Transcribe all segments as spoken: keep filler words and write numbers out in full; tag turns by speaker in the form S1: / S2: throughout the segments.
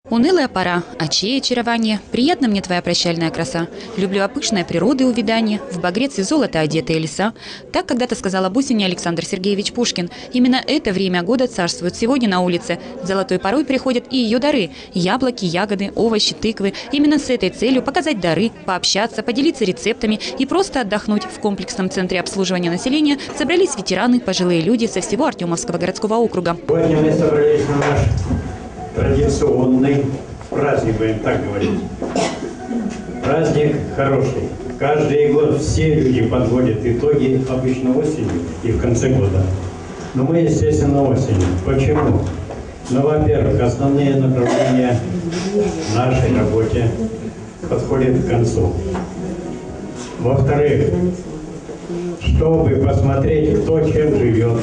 S1: Унылая пора, очей очарование, приятна мне твоя прощальная краса. Люблю опышная природы увядание, в багрец и золото одетые леса. Так когда-то сказал об осени Александр Сергеевич Пушкин. Именно это время года царствует сегодня на улице. Золотой порой приходят и ее дары – яблоки, ягоды, овощи, тыквы. Именно с этой целью показать дары, пообщаться, поделиться рецептами и просто отдохнуть в комплексном центре обслуживания населения собрались ветераны, пожилые люди со всего Артемовского городского округа.
S2: Сегодня мы собрались на наш традиционный праздник, будем так говорить. Праздник хороший. Каждый год все люди подводят итоги обычно осенью и в конце года. Но мы, естественно, осенью. Почему? Ну, во-первых, основные направления в нашей работе подходят к концу. Во-вторых, чтобы посмотреть, кто чем живет,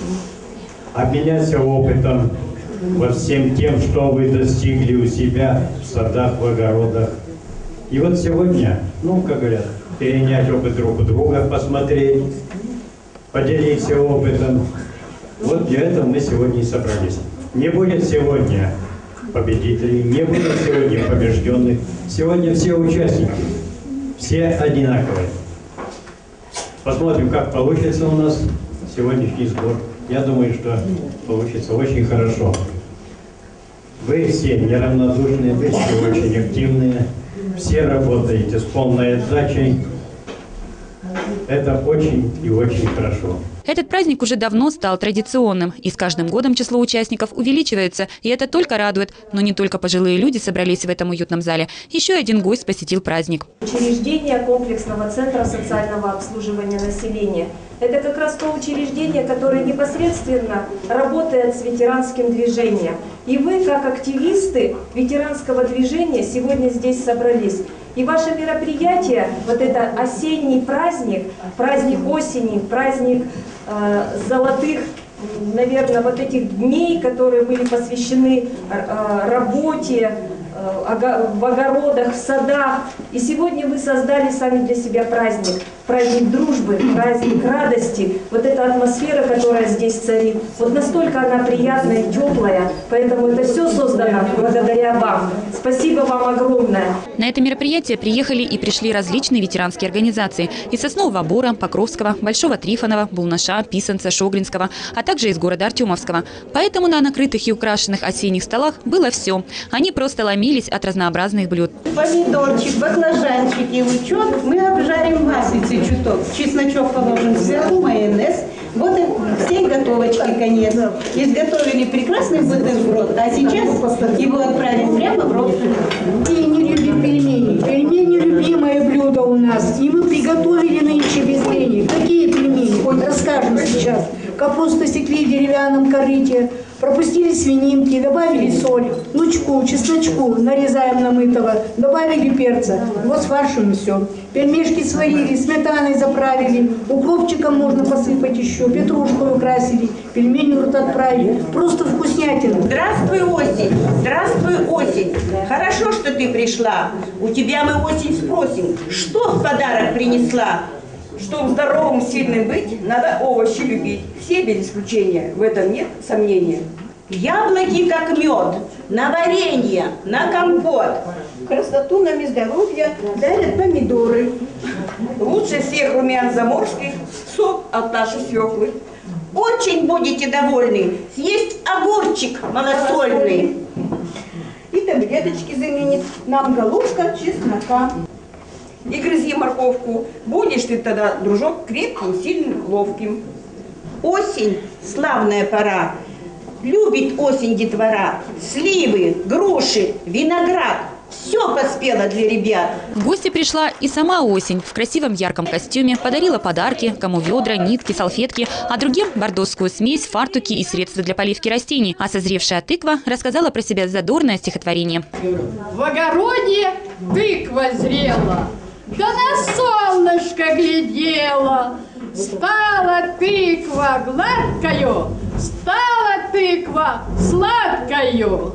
S2: обменяться опытом во всем тем, что вы достигли у себя в садах, в огородах. И вот сегодня, ну, как говорят, перенять опыт друг у друга, посмотреть, поделиться опытом. Вот для этого мы сегодня и собрались. Не будет сегодня победителей, не будет сегодня побежденных. Сегодня все участники, все одинаковые. Посмотрим, как получится у нас сегодняшний сбор. Я думаю, что получится очень хорошо. Вы все неравнодушные, вы все очень активные, все работаете с полной отдачей. Это очень и очень хорошо.
S1: Этот праздник уже давно стал традиционным, и с каждым годом число участников увеличивается, и это только радует. Но не только пожилые люди собрались в этом уютном зале. Еще один гость посетил праздник.
S3: Учреждение комплексного центра социального обслуживания населения. Это как раз то учреждение, которое непосредственно работает с ветеранским движением. И вы, как активисты ветеранского движения, сегодня здесь собрались. И ваше мероприятие, вот это осенний праздник, праздник осени, праздник э, золотых, наверное, вот этих дней, которые были посвящены э, работе, э, в огородах, в садах. И сегодня вы создали сами для себя праздник. Праздник дружбы, праздник радости. Вот эта атмосфера, которая здесь царит, вот настолько она приятная и теплая. Поэтому это все создано благодаря вам. Спасибо вам огромное.
S1: На это мероприятие приехали и пришли различные ветеранские организации. Из Соснового Бора, Покровского, Большого Трифонова, Булнаша, Писанца, Шогринского, а также из города Артемовского. Поэтому на накрытых и украшенных осенних столах было все. Они просто ломились от разнообразных блюд.
S4: Помидорчик, баклажанчик и лучок мы обжарим маслицей чуток. Чесночок положим сверху, майонез. Вот и всей готовочки конец. Изготовили прекрасный бутерброд, а сейчас его отправим прямо в рот.
S5: И не любим пельмени. Пельмени – любимое блюдо у нас. И мы приготовили нынче без лени. Какие пельмени? Хоть расскажем сейчас. Капусту секли в деревянном корыте, пропустили свининки, добавили соль, лучку, чесночку, нарезаем намытого, добавили перца. Вот с фаршем все. Пельмешки сварили, сметаной заправили, укропчиком можно посыпать еще, петрушкой украсили, пельмени в рот отправили. Просто вкуснятина.
S6: Здравствуй, осень! Здравствуй, осень! Хорошо, что ты пришла. У тебя мы осень спросим, что в подарок принесла? Чтобы здоровым, сильным быть, надо овощи любить. Все без исключения, в этом нет сомнения. Яблоки как мед, на варенье, на компот.
S4: Красоту нам и здоровье дарят помидоры.
S6: Лучше всех румян заморских сок от нашей свеклы. Очень будете довольны съесть огурчик малосольный.
S4: И таблеточки заменит нам головка чеснока.
S6: И грызи морковку. Будешь ты тогда, дружок, крепким, сильным, ловким. Осень – славная пора. Любит осень детвора. Сливы, груши, виноград. Все поспело для ребят.
S1: В гости пришла и сама осень. В красивом ярком костюме подарила подарки, кому ведра, нитки, салфетки, а другим бордоскую смесь, фартуки и средства для поливки растений. А созревшая тыква рассказала про себя задорное стихотворение.
S7: В огороде тыква зрела, да на солнышко глядела. Стала тыква гладкою, стала тыква сладкою.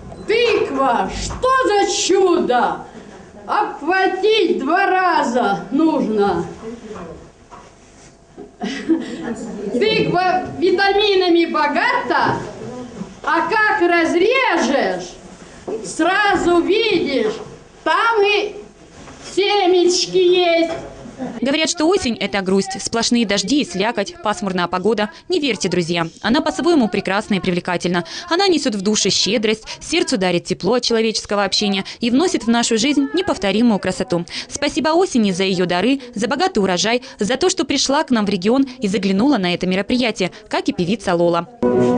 S7: Тыква, что за чудо! Обхватить два раза нужно. Тыква витаминами богата, а как разрежешь, сразу видишь, там и семечки есть.
S1: Говорят, что осень – это грусть, сплошные дожди и слякоть, пасмурная погода. Не верьте, друзья. Она по-своему прекрасна и привлекательна. Она несет в душе щедрость, сердцу дарит тепло от человеческого общения и вносит в нашу жизнь неповторимую красоту. Спасибо осени за ее дары, за богатый урожай, за то, что пришла к нам в регион и заглянула на это мероприятие, как и певица Лола.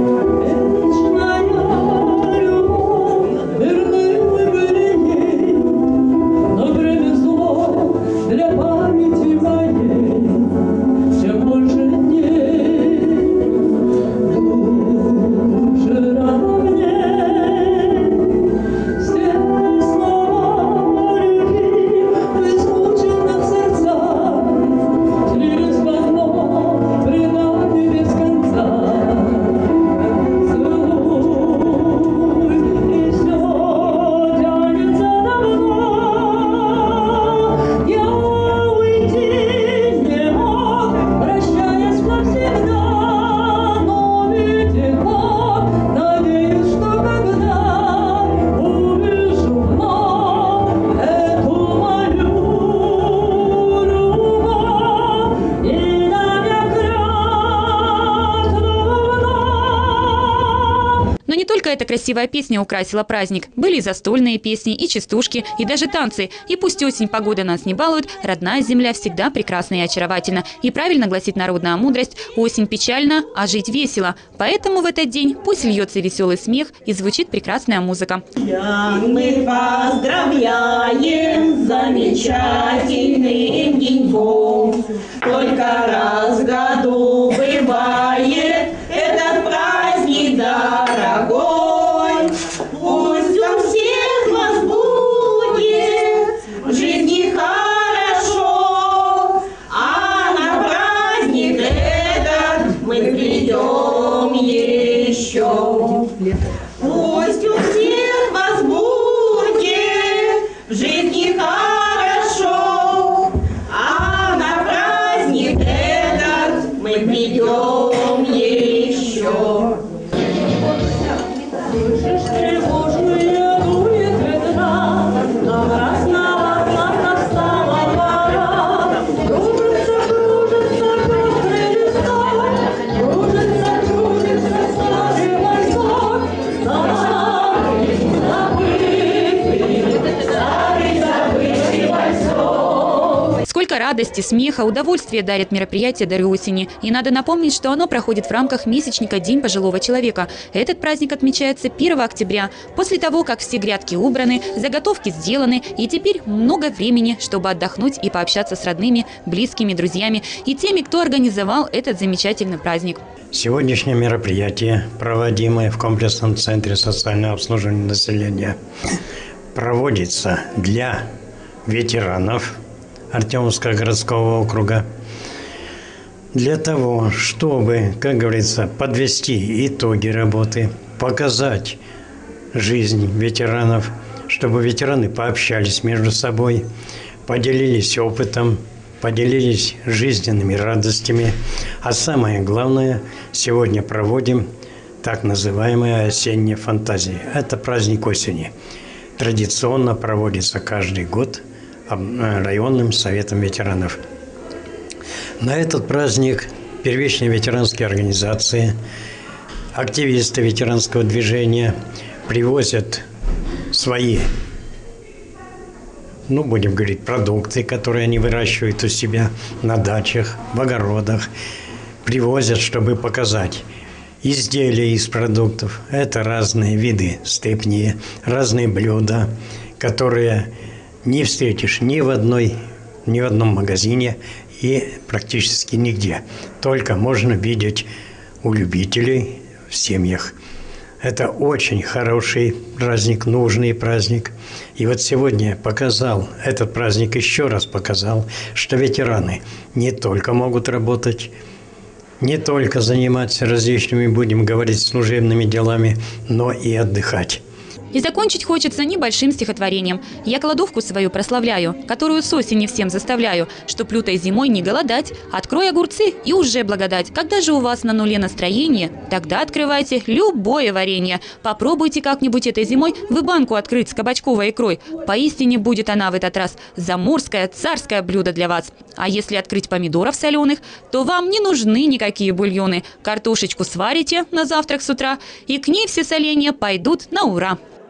S1: Эта красивая песня украсила праздник. Были и застольные песни, и частушки, и даже танцы. И пусть осень погода нас не балует, родная земля всегда прекрасна и очаровательна. И правильно гласит народная мудрость: осень печальна, а жить весело. Поэтому в этот день пусть льется веселый смех и звучит прекрасная музыка.
S6: Мы поздравляем с замечательным деньком. Только раз в году бывает этот праздник дорогой. Пусть у всех вас будет в жизни хорошо, а на праздник этот мы придем еще. Пусть у всех вас будет в жизни хорошо, а на праздник этот мы придем еще.
S1: Сколько радости, смеха, удовольствия дарит мероприятие «Дары осени». И надо напомнить, что оно проходит в рамках месячника «День пожилого человека». Этот праздник отмечается первого октября. После того, как все грядки убраны, заготовки сделаны, и теперь много времени, чтобы отдохнуть и пообщаться с родными, близкими, друзьями и теми, кто организовал этот замечательный праздник.
S8: Сегодняшнее мероприятие, проводимое в комплексном центре социального обслуживания населения, проводится для ветеранов Артемовского городского округа, для того, чтобы, как говорится, подвести итоги работы, показать жизнь ветеранов, чтобы ветераны пообщались между собой, поделились опытом, поделились жизненными радостями. А самое главное, сегодня проводим так называемые осенние фантазии. Это праздник осени. Традиционно проводится каждый год районным советом ветеранов. На этот праздник первичные ветеранские организации, активисты ветеранского движения привозят свои, ну, будем говорить, продукты, которые они выращивают у себя на дачах, в огородах, привозят, чтобы показать изделия из продуктов. Это разные виды степни, разные блюда, которые не встретишь ни в одной, ни в одном магазине и практически нигде. Только можно видеть у любителей в семьях. Это очень хороший праздник, нужный праздник. И вот сегодня показал, этот праздник еще раз показал, что ветераны не только могут работать, не только заниматься различными, будем говорить, служебными делами, но и отдыхать.
S1: И закончить хочется небольшим стихотворением. Я кладовку свою прославляю, которую с осени всем заставляю, чтоб лютой зимой не голодать. Открой огурцы и уже благодать. Когда же у вас на нуле настроение, тогда открывайте любое варенье. Попробуйте как-нибудь этой зимой вы банку открыть с кабачковой икрой. Поистине будет она в этот раз заморское, царское блюдо для вас. А если открыть помидоров соленых, то вам не нужны никакие бульоны. Картошечку сварите на завтрак с утра, и к ней все соленья пойдут на ура.